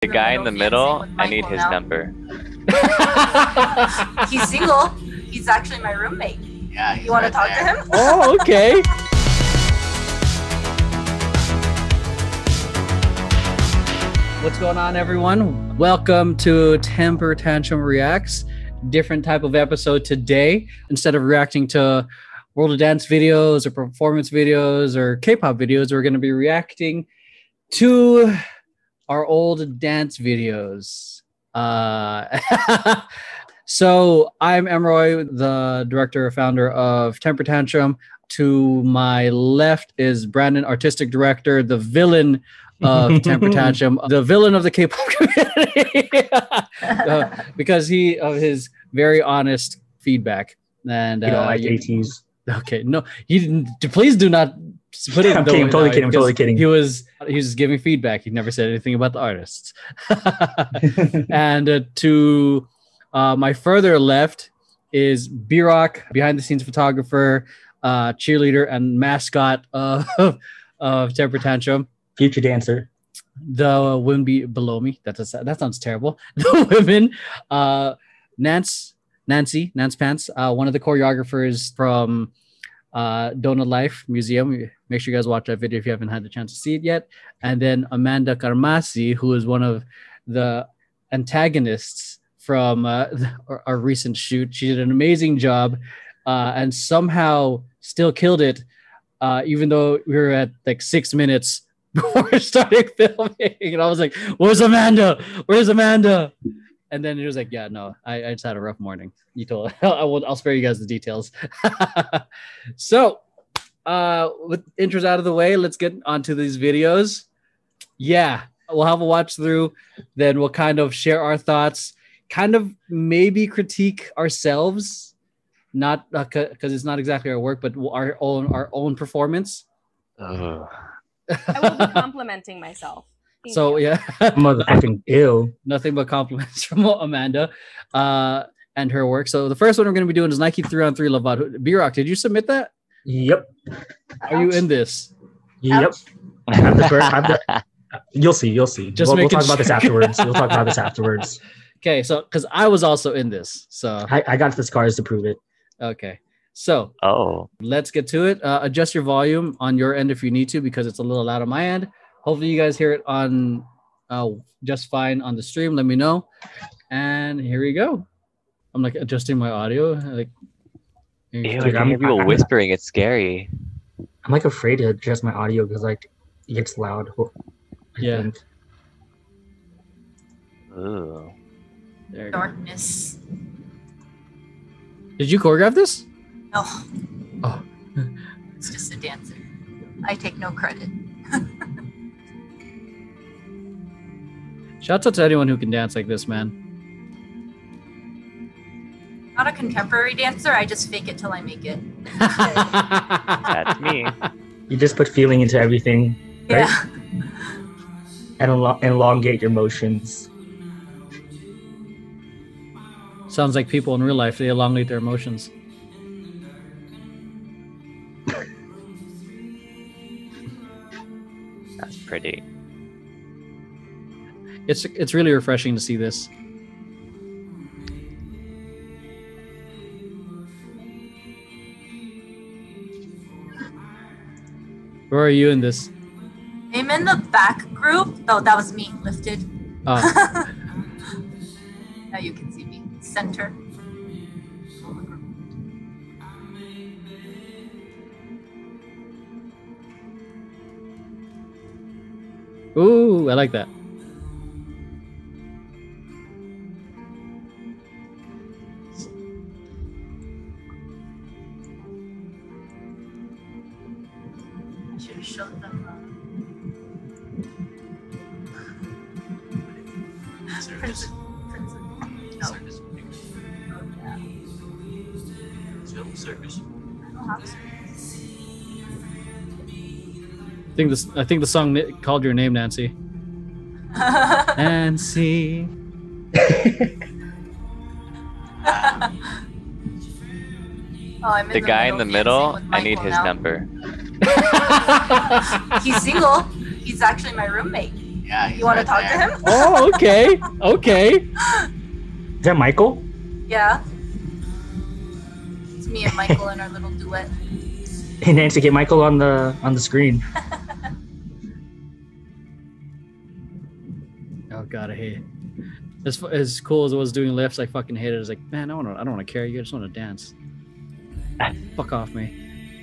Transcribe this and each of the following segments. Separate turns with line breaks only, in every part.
The guy in the middle,
with
I need
Michael
his
now.
number.
He's single. He's actually my roommate.
Yeah, he's
You want to
right
talk
there.
to him?
Oh, okay. What's going on, everyone? Welcome to Temper Tantrum Reacts. Different type of episode today. Instead of reacting to World of Dance videos or performance videos or K-pop videos, we're going to be reacting to our old dance videos. So I'm Emroy, the director and founder of Temper Tantrum. To my left is Brandon, artistic director, the villain of Temper Tantrum, the villain of the K-pop community, because of his very honest feedback. And
You don't like ATs.
Okay, no, he didn't. Please do not put it.
I'm kidding, totally kidding, I'm
because
totally kidding.
He was giving feedback. He never said anything about the artists. And to my further left is B-Rock, behind the scenes photographer, cheerleader, and mascot of Temper Tantrum.
Future dancer.
The women below me. That sounds terrible. The women, Nance Pants, one of the choreographers from Donut Life Museum. Make sure you guys watch that video if you haven't had the chance to see it yet. And then Amanda Carmasi, who is one of the antagonists from our recent shoot. She did an amazing job and somehow still killed it, even though we were at like 6 minutes before starting filming. And I was like, where's Amanda? And then it was like, yeah, no, I just had a rough morning. You told I'll spare you guys the details. So with intros out of the way, let's get onto these videos. Yeah, we'll have a watch through, then we'll kind of share our thoughts, kind of maybe critique ourselves, not because it's not exactly our work, but our own performance.
Ugh.
I will be complimenting myself. Thank
So
you.
yeah,
Motherfucking ill.
nothing but compliments from Amanda and her work. So the first one we're going to be doing is Nike 3-on-3 Lovato. B-Rock, did you submit that?
Yep.
Are you in this?
Yep. You'll see. We'll talk
making
about this
sure.
afterwards. We'll talk about this afterwards.
Okay, so because I was also in this, so
I got the scars to prove it.
okay. So
Oh,
let's get to it. Adjust your volume on your end if you need to, because it's a little loud on my end. Hopefully you guys hear it on just fine on the stream. Let me know. And here we go. I'm like adjusting my audio. Like,
ew,
Dude,
I can hear people whispering. It's scary.
I'm like afraid to adjust my audio because like it gets loud. I
Yeah.
think.
Ooh.
there you go.
Darkness.
Did you choreograph this?
No.
Oh.
It's just a dancer. I take no credit.
Shout out to anyone who can dance like this, man.
Not a contemporary dancer. I just fake it till I make it.
That's me.
You just put feeling into everything, right?
Yeah.
And elongate your motions.
Sounds like people in real life, they elongate their emotions.
That's pretty.
It's really refreshing to see this. Where are you in this?
I'm in the back group. Oh, that was me lifted.
Oh,
Now you can see me. Center.
ooh, I like that.
I should have shown them. Prince. No. Oh, yeah. I don't have to.
I think the song called your name, Nancy. Nancy.
Oh, I'm
The guy in the middle,
dancing with
I need
Michael
his
now.
number.
He's single. He's actually my roommate.
Yeah, Yeah, he's
You want to
right
talk to
there.
him?
Oh, okay. Okay.
Is that Michael?
Yeah. It's me and Michael in our little duet.
Hey Nancy, get Michael on the screen.
Oh god, I hate it. As cool as it was doing lifts, I fucking hate it. I was like, man, I don't want to carry you. I just want to dance. Fuck off me.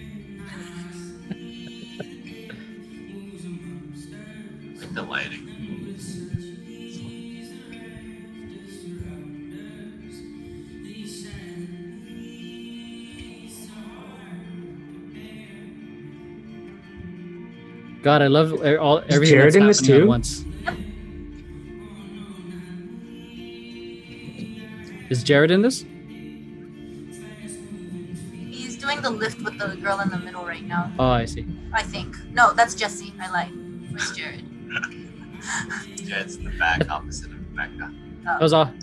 Like the lighting.
God, I love everything
Jared
that's
in this
happening at
too?
once. Is Jared in this?
He's doing the lift with the girl in the middle right now.
Oh, I see.
I think. No, that's Jesse. I lied. It's Jared.
Yeah, it's the back opposite of Rebecca.
That was all. I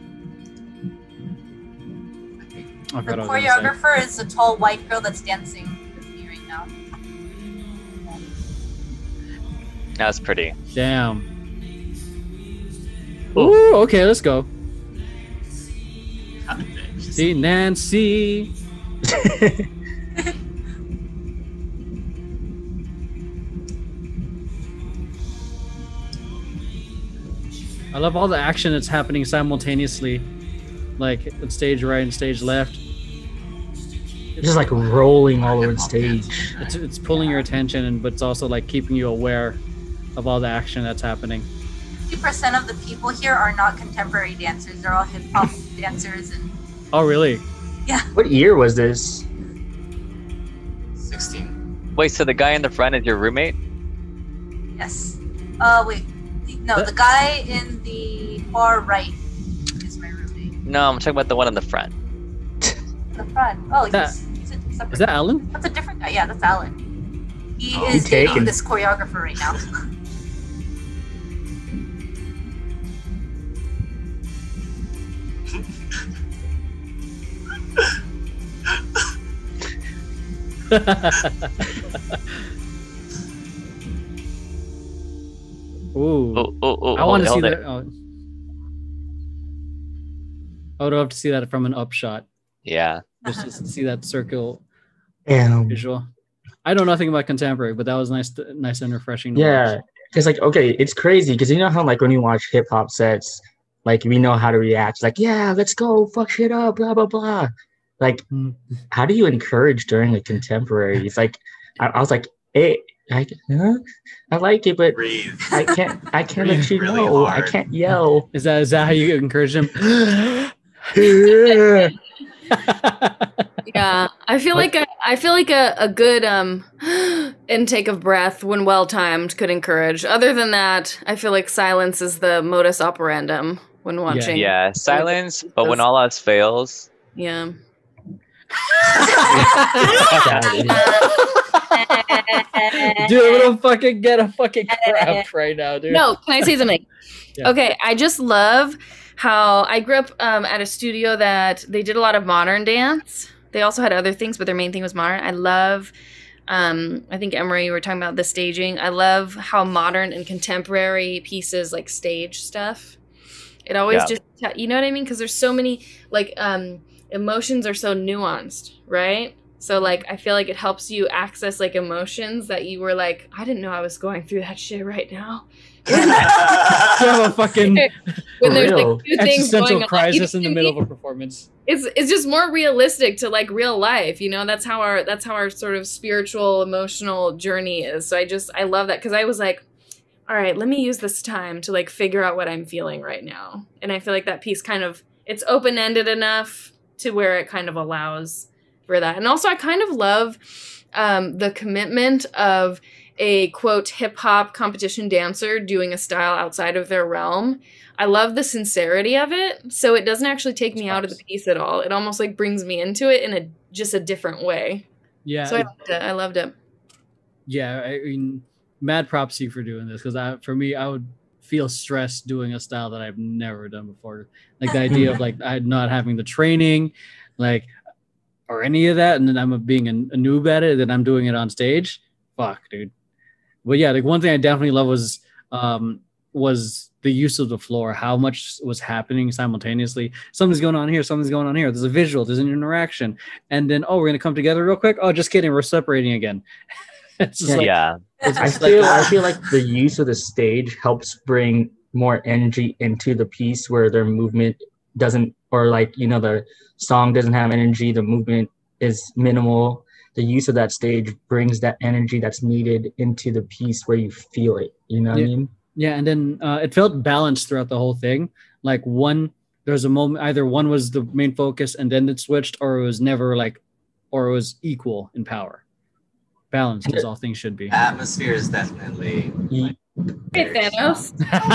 The
forgot what I was gonna say.
choreographer is a tall white girl that's dancing with me right now.
That's pretty.
Damn. Ooh, okay, let's go.
God dang, she's-
See, Nancy. I love all the action that's happening simultaneously, like at stage right and stage left.
Just like rolling all over the stage.
It's pulling your attention, but it's also like keeping you aware of all the action that's happening.
50% of the people here are not contemporary dancers. They're all hip hop dancers and
Oh, really?
What year was this?
16.
Wait, so the guy in the front is your roommate?
yes. Wait. No,
That-
the guy in the far right is my roommate.
No, I'm talking about the one in the front.
In the front. Oh,
That-
he's a separate.
Is that Alan?
That's a different guy. Yeah, that's Alan. He
Oh,
is dating
taken.
this choreographer right now.
Ooh.
Oh,
I want to see
hold it.
that. Oh. I would love to see that from an upshot.
Yeah.
Just to see that circle
Damn.
visual. I know nothing about contemporary, but that was nice and refreshing. To
Yeah,
watch.
because like okay, it's crazy because you know how like when you watch hip hop sets, like we know how to react. Like yeah, let's go, fuck shit up, blah blah blah. Like,
Hmm.
how do you encourage during a contemporary? It's like I was like, hey, I like it, but
Breathe.
I can't let you
Really
know. I
hard.
can't yell.
Is that how you encourage them?
Yeah, I feel like a good intake of breath when well timed could encourage. Other than that, I feel like silence is the modus operandum when watching.
Yeah, silence, but when all else fails,
Yeah.
Dude, I'm gonna fucking get a fucking crap right now, dude.
No, can I say something?
Yeah.
Okay, I just love how I grew up at a studio that they did a lot of modern dance. They also had other things, but their main thing was modern. I love, I think Emery, you were talking about the staging. I love how modern and contemporary pieces like stage stuff. It always
Yeah.
just, you know what I mean? Because there's so many, like, emotions are so nuanced, right? So, like, I feel like it helps you access, like, emotions that you were like, I didn't know I was going through that shit right now.
You have a fucking
When there's
real.
like two things going
existential
on.
crisis
You
in
know
the
what I
middle
mean?
of a performance.
It's just more realistic to like real life, you know. That's how our sort of spiritual emotional journey is. So I love that because I was like, all right, let me use this time to like figure out what I'm feeling right now. And I feel like that piece kind of, it's open-ended enough to where it kind of allows for that. And also I kind of love the commitment of a quote hip hop competition dancer doing a style outside of their realm. I love the sincerity of it. So it doesn't actually take me out of the piece at all. It almost like brings me into it in just a different way.
Yeah,
So I loved it.
yeah. I mean, mad props to you for doing this because for me, I would feel stressed doing a style that I've never done before. Like the idea of like I not having the training, like or any of that, and then I'm being a noob at it, then I'm doing it on stage. Fuck, dude. But yeah, like one thing I definitely love was was the use of the floor, how much was happening simultaneously. Something's going on here, something's going on here. There's a visual, there's an interaction, and then we're gonna come together real quick. Oh, just kidding, we're separating again. It's just
Yeah.
it's
I
just
feel like the use of the stage helps bring more energy into the piece where their movement doesn't, or like, the song doesn't have energy, the movement is minimal. The use of that stage brings that energy that's needed into the piece where you feel it. You know what I mean?
Yeah, and then it felt balanced throughout the whole thing. Like there's a moment either one was the main focus and then it switched, or it was never or it was equal in power. Balanced as all things should be.
Atmosphere is definitely.
Ye-
Hey, Thanos.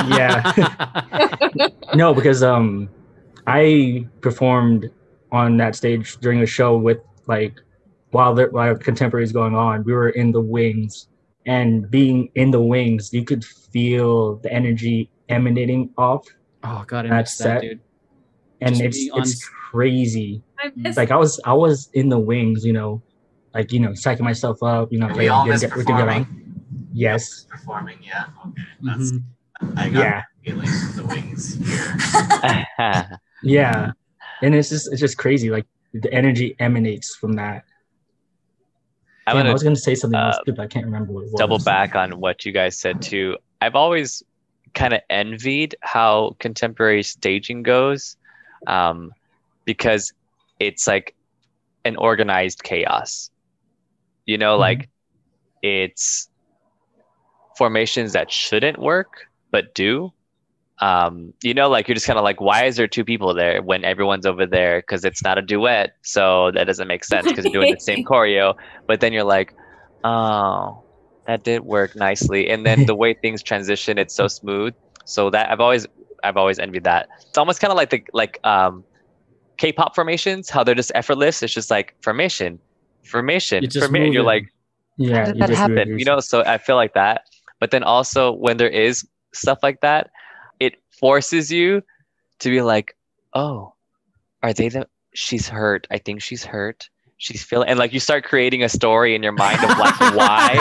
Yeah. No, because I performed on that stage during a show with while contemporaries going on. We were in the wings, and being in the wings, you could feel the energy emanating off,
Oh god, I
That's
missed that,
that.
dude.
and
Just
it's
being on
it's crazy.
I miss
Like I was in the wings, psyching myself up.
Are we all miss
we can get
performing?
on. Yes.
Performing, yeah. Okay. That's,
Mhm.
I got
Yeah.
feelings of the wings here.
Yeah. And it's just crazy. Like the energy emanates from that.
I'm
Damn, I
gonna
was gonna say something else,
uh,
but I can't remember what it was.
double back on what you guys said too. I've always kind of envied how contemporary staging goes, because it's like an organized chaos. Like it's formations that shouldn't work but do. Like you're just kind of like, why is there two people there when everyone's over there? Because it's not a duet, so that doesn't make sense because you're doing the same choreo. But then you're like, oh, that did work nicely. And then the way things transition, it's so smooth. So that I've always envied that. It's almost kind of like the K-pop formations, how they're just effortless. It's just like formation,
You just
and you're
move
like, how
Yeah.
did
you
that
just
happen?
reduce-
So I feel like that. But then also when there is stuff like that, it forces you to be like, oh, are they she's hurt. I think she's hurt. She's feeling, and like you start creating a story in your mind of like why,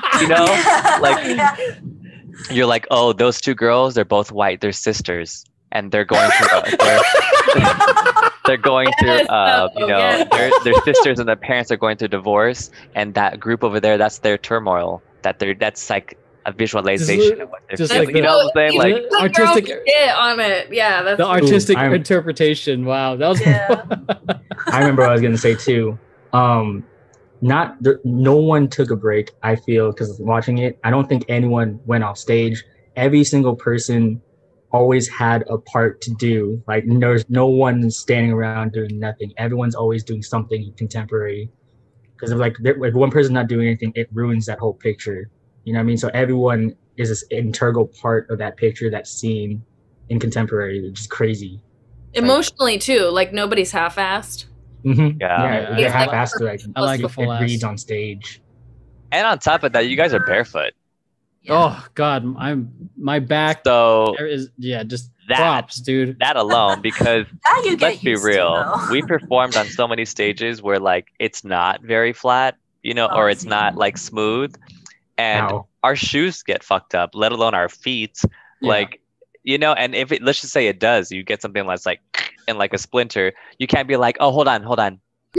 like you're like, oh, those two girls, they're both white, they're sisters, and they're going through they're going through
Yes.
they're sisters and their parents are going through divorce, and that group over there, that's their turmoil, that's like a visualization of what they're
just
feeling.
like
You know what I'm saying?
You
Like,
put your
artistic-
own shit on it. Yeah, that's
the artistic
I'm-
interpretation. Wow, that was
Yeah.
I remember what I was gonna say too. No one took a break. I feel, because watching it, I don't think anyone went off stage. Every single person always had a part to do. Like there's no one standing around doing nothing. Everyone's always doing something contemporary. Because if one person's not doing anything, it ruins that whole picture. You know what I mean? So everyone is an integral part of that picture, that scene in contemporary, which is crazy.
emotionally too. Like nobody's half-assed.
Mm-hmm.
Yeah.
You
It's
have
like-
asked to
I like a
it
full ass.
reads on stage.
and on top of that, you guys are barefoot.
Oh god, my back
So
there is just
That-
props, dude.
that alone, because
Now you get
let's be
used to,
real,
though.
we performed on so many stages where like it's not very flat, or it's not like smooth, and
Ow.
our shoes get fucked up, let alone our feet.
Yeah.
Like, and if let's just say it does, you get something that's like and like a splinter, you can't be like, oh, hold on.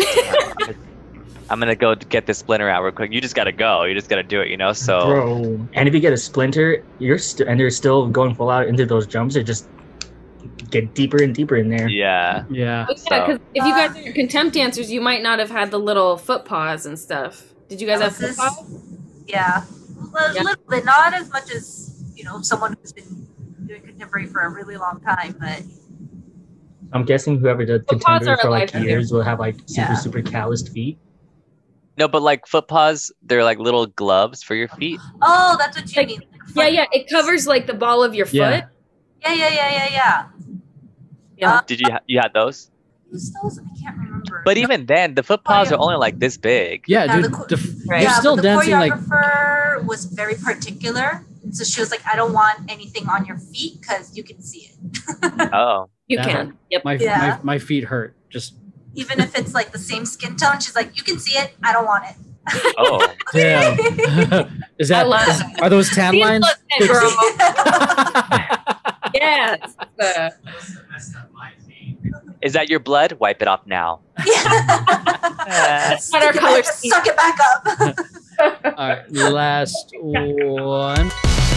I'm gonna go get this splinter out real quick. You just gotta go. You just gotta do it, So
Bro, and if you get a splinter, and they're still going full out into those jumps, it just get deeper and deeper in there.
yeah.
Yeah.
But yeah, because if you guys are contempt dancers, you might not have had the little foot paws and stuff. Did you guys have foot
This-
paws?
Yeah, a
Yeah.
little bit, not as much as someone who's been doing contemporary for a really long time, but
I'm guessing whoever did
Foot paws
contemporary
are
for like
alive.
years will have like
Yeah.
super calloused feet.
No, but like foot paws, they're like little gloves for your feet.
oh, that's what you
Like,
mean.
Yeah. It covers like the ball of your foot.
Yeah.
Yeah.
Yeah.
Did you had those?
Who's those? I can't remember.
But even then, the foot paws
yeah.
are only like this big.
Yeah,
Yeah,
dude.
Right.
You're
yeah,
still
but the
dancing like
choreographer was very particular, and so she was like, "I don't want anything on your feet because you can see it,
Oh,
You
That
can. Yep.
Yeah.
my feet hurt. Just
even if it's like the same skin tone." She's like, "You can see it. I don't want it."
oh.
damn. Is that
I love it.
are those tan
Be a
lines?
blood girl. Yes.
Messed up my feet.
Is that your blood? Wipe it off now.
That's not our color scheme.
Suck it back up.
All right, last one.